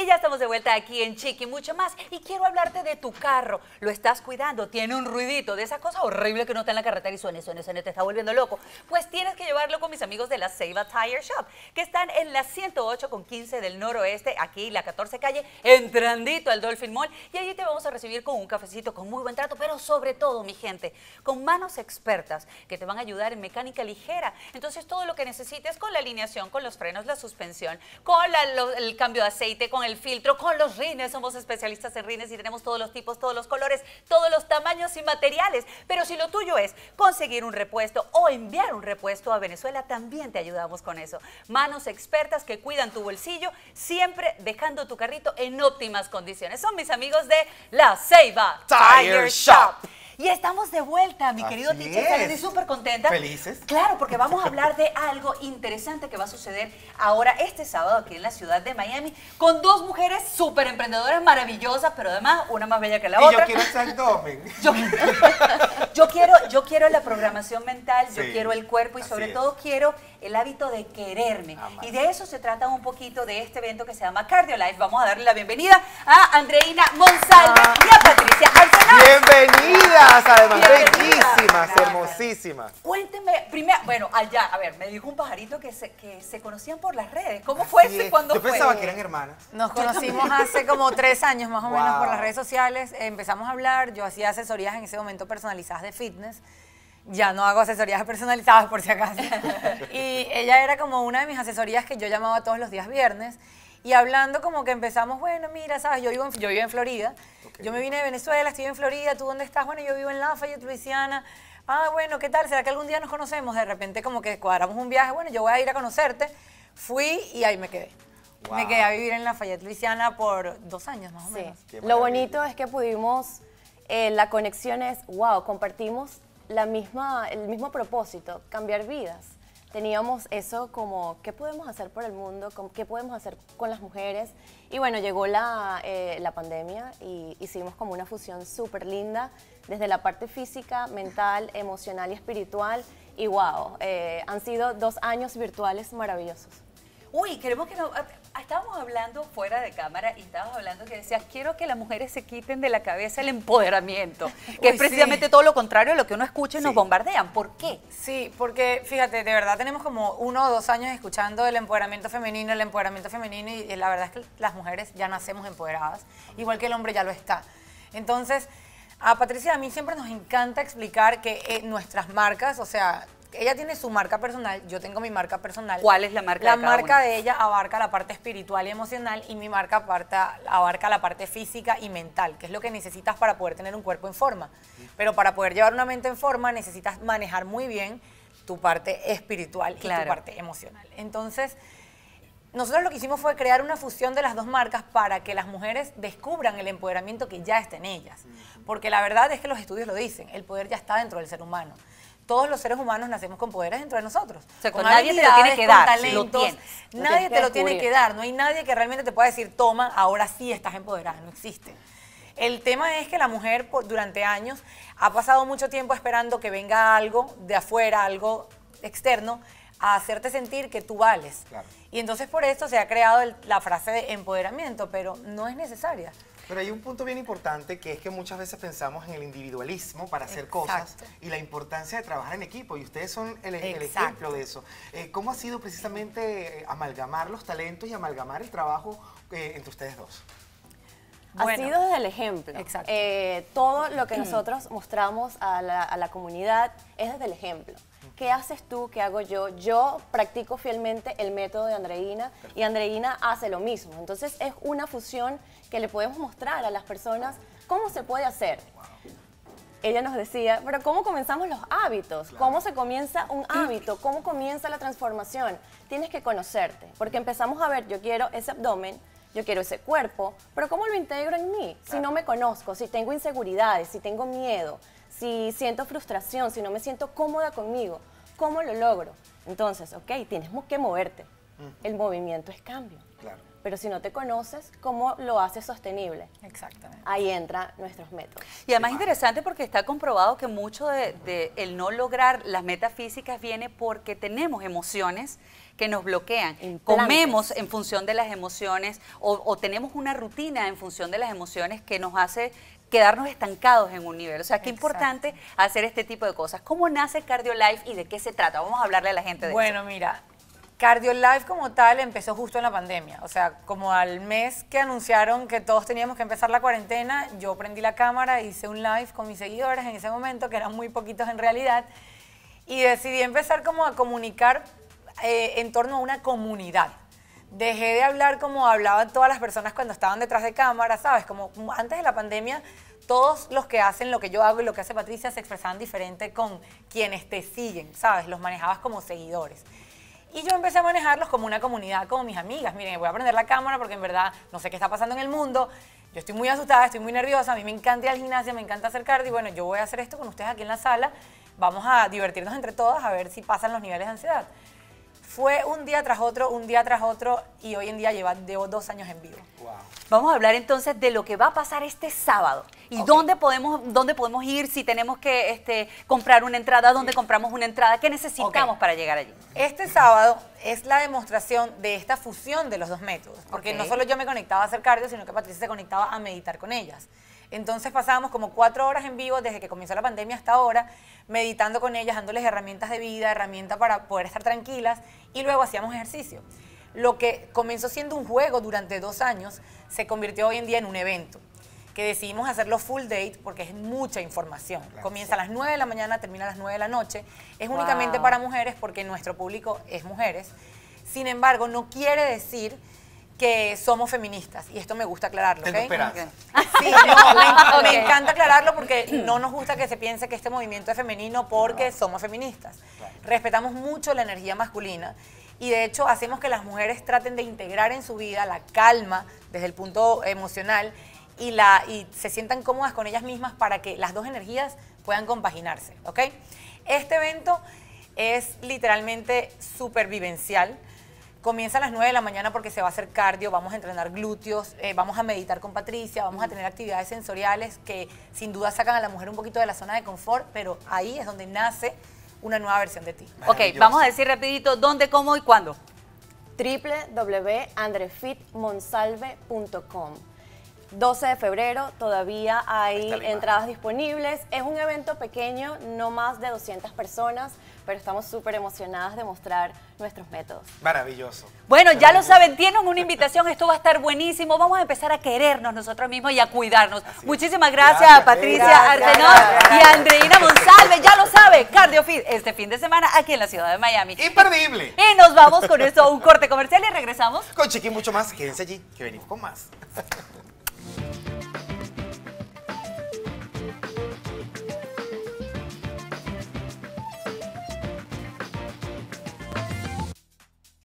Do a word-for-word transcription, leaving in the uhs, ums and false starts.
Y ya estamos de vuelta aquí en Chic y mucho más. Y quiero hablarte de tu carro. Lo estás cuidando, tiene un ruidito de esa cosa horrible que no está en la carretera y suene, suene, suene, te está volviendo loco. Pues tienes que llevarlo con mis amigos de la Ceiba Tire Shop, que están en la ciento ocho con quince del noroeste, aquí la catorce calle, entrandito al Dolphin Mall. Y allí te vamos a recibir con un cafecito, con muy buen trato, pero sobre todo, mi gente, con manos expertas que te van a ayudar en mecánica ligera. Entonces, todo lo que necesites con la alineación, con los frenos, la suspensión, con la, lo, el cambio de aceite, con el filtro, con los rines. Somos especialistas en rines y tenemos todos los tipos, todos los colores, todos los tamaños y materiales. Pero si lo tuyo es conseguir un repuesto o enviar un repuesto a Venezuela, también te ayudamos con eso. Manos expertas que cuidan tu bolsillo, siempre dejando tu carrito en óptimas condiciones. Son mis amigos de la Ceiba Tire Shop. Y estamos de vuelta, mi Así querido teacher. es. Estoy súper contenta. ¿Felices? Claro, porque vamos a hablar de algo interesante que va a suceder ahora este sábado aquí en la ciudad de Miami con dos mujeres súper emprendedoras maravillosas, pero además una más bella que la Y otra. yo quiero ese abdomen. Yo, yo quiero, yo quiero la programación mental, yo Sí, quiero el cuerpo y así sobre es. todo quiero el hábito de quererme. Amar. Y de eso se trata un poquito de este evento que se llama Cardio Life. Vamos a darle la bienvenida a Andreina Monsalve Ah. y a Patricia Arsenal. Bienvenidas, además Bienvenidas. bellísimas, Gracias. hermosísimas. Cuénteme, primero, bueno, allá, a ver, me dijo un pajarito que se, que se conocían por las redes. ¿Cómo fue Así eso y es. cuándo Yo fue? pensaba que eran hermanas. Nos conocimos hace como tres años más o menos Wow. por las redes sociales, empezamos a hablar, yo hacía asesorías en ese momento personalizadas de fitness, ya no hago asesorías personalizadas por si acaso, y ella era como una de mis asesorías que yo llamaba todos los días viernes, y hablando como que empezamos, bueno, mira, sabes, yo vivo en, yo vivo en Florida, Ok. yo me vine de Venezuela, estoy en Florida, ¿tú dónde estás? Bueno, yo vivo en Lafayette, Luisiana. Ah, bueno, ¿qué tal? ¿Será que algún día nos conocemos? De repente como que cuadramos un viaje, bueno, yo voy a ir a conocerte, fui y ahí me quedé. Wow. Me quedé a vivir en Lafayette, Luisiana por dos años más o Sí. menos. Qué Lo maravilla. bonito es que pudimos, eh, la conexión es, wow, compartimos la misma, el mismo propósito, cambiar vidas. Teníamos eso como, ¿qué podemos hacer por el mundo? ¿Cómo- ¿Qué podemos hacer con las mujeres? Y bueno, llegó la, eh, la pandemia y hicimos como una fusión súper linda, desde la parte física, mental, emocional y espiritual. Y wow, eh, han sido dos años virtuales maravillosos. Uy, queremos que no... Estábamos hablando fuera de cámara y estábamos hablando que decías, quiero que las mujeres se quiten de la cabeza el empoderamiento, que Uy, es precisamente sí. todo lo contrario a lo que uno escucha y nos Sí. bombardean. ¿Por qué? Sí, porque fíjate, de verdad tenemos como uno o dos años escuchando el empoderamiento femenino, el empoderamiento femenino, y la verdad es que las mujeres ya nacemos empoderadas, igual que el hombre ya lo está. Entonces, a Patricia y a mí siempre nos encanta explicar que eh, nuestras marcas, o sea, ella tiene su marca personal, yo tengo mi marca personal. ¿Cuál es la marca La de cada marca una? de ella abarca la parte espiritual y emocional y mi marca aparta- abarca la parte física y mental, que es lo que necesitas para poder tener un cuerpo en forma. Pero para poder llevar una mente en forma necesitas manejar muy bien tu parte espiritual y Claro. tu parte emocional. Entonces, nosotros lo que hicimos fue crear una fusión de las dos marcas para que las mujeres descubran el empoderamiento que ya está en ellas. Porque la verdad es que los estudios lo dicen, el poder ya está dentro del ser humano. Todos los seres humanos nacemos con poderes dentro de nosotros. Exacto, Con nadie te lo tiene habilidades, que con dar, lo talentos. tienes. Lo Nadie tienes que te lo tiene descubrir. que dar. No hay nadie que realmente te pueda decir, toma, ahora sí estás empoderada. No existe. El tema es que la mujer por- durante años ha pasado mucho tiempo esperando que venga algo de afuera, algo externo, a hacerte sentir que tú vales. Claro. Y entonces por esto se ha creado el- la frase de empoderamiento, pero no es necesaria. Pero hay un punto bien importante que es que muchas veces pensamos en el individualismo para hacer cosas Exacto. y la importancia de trabajar en equipo y ustedes son el, el Exacto. ejemplo de eso. Eh, ¿Cómo ha sido precisamente eh, amalgamar los talentos y amalgamar el trabajo eh, entre ustedes dos? Bueno, ha sido desde el ejemplo. exacto. Eh, todo lo que nosotros mostramos a la, a la comunidad es desde el ejemplo. ¿Qué haces tú? ¿Qué hago yo? Yo practico fielmente el método de Andreina y Andreina hace lo mismo. Entonces es una fusión que le podemos mostrar a las personas cómo se puede hacer. Ella nos decía, pero ¿cómo comenzamos los hábitos? ¿Cómo se comienza un hábito? ¿Cómo comienza la transformación? Tienes que conocerte, porque empezamos a ver, yo quiero ese abdomen, yo quiero ese cuerpo, pero ¿cómo lo integro en mí? Si no me conozco, si tengo inseguridades, si tengo miedo, si siento frustración, si no me siento cómoda conmigo, ¿cómo lo logro? Entonces, ok, tienes que moverte. El movimiento es cambio. Claro. Pero si no te conoces, ¿cómo lo haces sostenible? Exactamente. Ahí entran nuestros métodos. Y además interesante porque está comprobado que mucho de, de el no lograr las metas físicas viene porque tenemos emociones que nos bloquean. Implantes. Comemos en función de las emociones o, o tenemos una rutina en función de las emociones que nos hace quedarnos estancados en un nivel. O sea, qué Exacto. importante hacer este tipo de cosas. ¿Cómo nace Cardio Life y de qué se trata? Vamos a hablarle a la gente de Bueno, eso. mira, Cardio Life como tal empezó justo en la pandemia. O sea, como al mes que anunciaron que todos teníamos que empezar la cuarentena, yo prendí la cámara, hice un live con mis seguidores en ese momento, que eran muy poquitos en realidad, y decidí empezar como a comunicar eh, en torno a una comunidad. Dejé de hablar como hablaban todas las personas cuando estaban detrás de cámara, ¿sabes? Como antes de la pandemia, todos los que hacen lo que yo hago y lo que hace Patricia se expresaban diferente con quienes te siguen, ¿sabes? Los manejabas como seguidores. Y yo empecé a manejarlos como una comunidad, como mis amigas. Miren, voy a prender la cámara porque en verdad no sé qué está pasando en el mundo. Yo estoy muy asustada, estoy muy nerviosa, a mí me encanta ir al gimnasio, me encanta hacer cardio. Y bueno, yo voy a hacer esto con ustedes aquí en la sala. Vamos a divertirnos entre todas a ver si pasan los niveles de ansiedad. Fue un día tras otro, un día tras otro, y hoy en día lleva, llevo dos años en vivo. Wow. Vamos a hablar entonces de lo que va a pasar este sábado y Ok. dónde podemos dónde podemos ir, si tenemos que este, comprar una entrada, dónde compramos una entrada, qué necesitamos Ok. para llegar allí. Este sábado es la demostración de esta fusión de los dos métodos, porque Ok. no solo yo me conectaba a hacer cardio, sino que Patricia se conectaba a meditar con ellas. Entonces pasábamos como cuatro horas en vivo desde que comenzó la pandemia hasta ahora, meditando con ellas, dándoles herramientas de vida, herramientas para poder estar tranquilas, y luego hacíamos ejercicio. Lo que comenzó siendo un juego durante dos años se convirtió hoy en día en un evento, que decidimos hacerlo full date porque es mucha información. Claro. Comienza a las nueve de la mañana, termina a las nueve de la noche. Es Wow. únicamente para mujeres porque nuestro público es mujeres. Sin embargo, no quiere decir que somos feministas, y esto me gusta aclararlo, Tengo ¿ok? esperanza. Sí, no, me, enc- me Ok. encanta aclararlo porque no nos gusta que se piense que este movimiento es femenino porque somos feministas. Respetamos mucho la energía masculina y de hecho hacemos que las mujeres traten de integrar en su vida la calma desde el punto emocional y, la, y se sientan cómodas con ellas mismas para que las dos energías puedan compaginarse, ¿ok? Este evento es literalmente supervivencial. Comienza a las nueve de la mañana porque se va a hacer cardio, vamos a entrenar glúteos, eh, vamos a meditar con Patricia, vamos a tener actividades sensoriales que sin duda sacan a la mujer un poquito de la zona de confort, pero ahí es donde nace una nueva versión de ti. Ok, Maravilloso. vamos a decir rapidito dónde, cómo y cuándo. w w w punto andrefit monsalve punto com. doce de febrero, todavía hay Está la imagen. entradas disponibles. Es un evento pequeño, no más de doscientas personas, pero estamos súper emocionadas de mostrar nuestros métodos. Maravilloso. Bueno, ya lo Maravilloso. saben, tienen una invitación, esto va a estar buenísimo. Vamos a empezar a querernos nosotros mismos y a cuidarnos. Así es. Muchísimas gracias, Gracias, a Patricia gracias, Arsenault gracias, y a Andreina Monsalve, ya lo sabe, CardioFit, este fin de semana aquí en la ciudad de Miami. Imperdible. Y nos vamos con esto a un corte comercial y regresamos. Con Chiqui mucho más. Quédense allí, que venimos con más.